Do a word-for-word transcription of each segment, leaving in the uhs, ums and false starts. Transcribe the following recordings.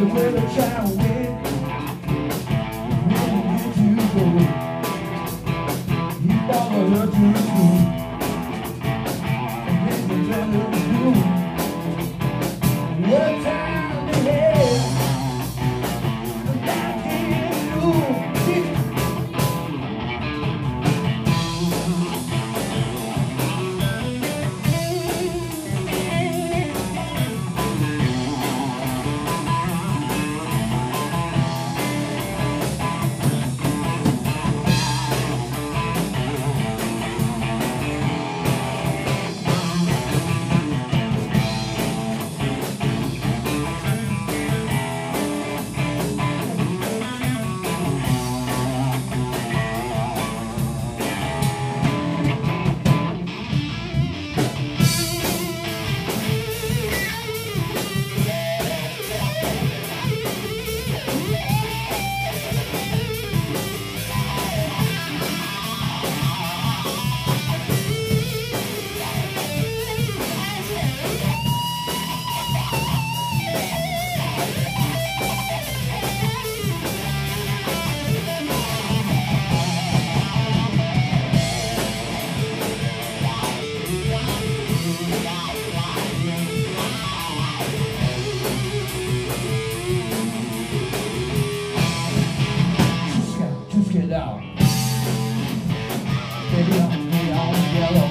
the weather child win. Where did you go? You followed her to school, and then you tell her to do what time they had. The back in school. Get out. Baby, I'm me on yellow.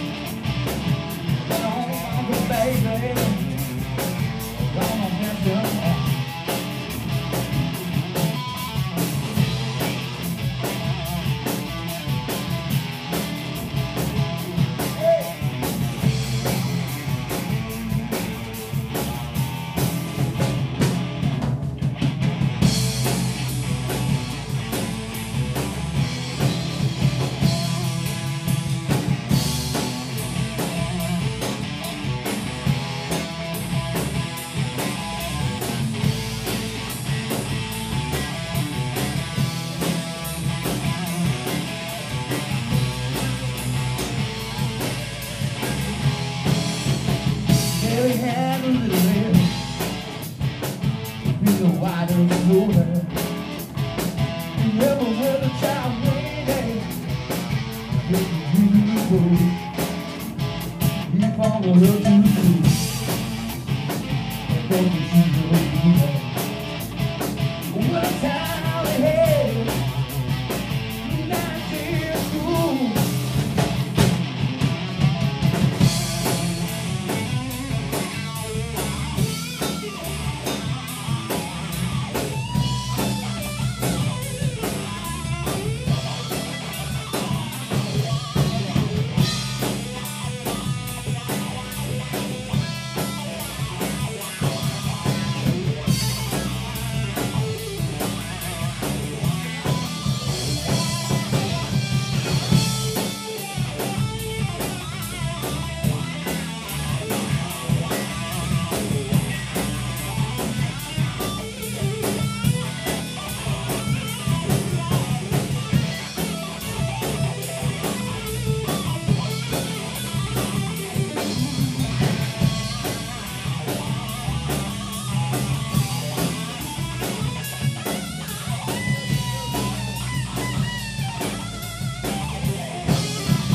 Get on, baby. Gonna get you. Mary had a little head with a wide open shoulder. You never heard a child waiting. Just a beautiful. He followed her to school. And then she was there. What a time they had. Night day at school.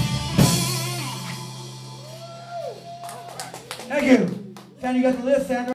Thank you. Sandra, you got the list, Sandra?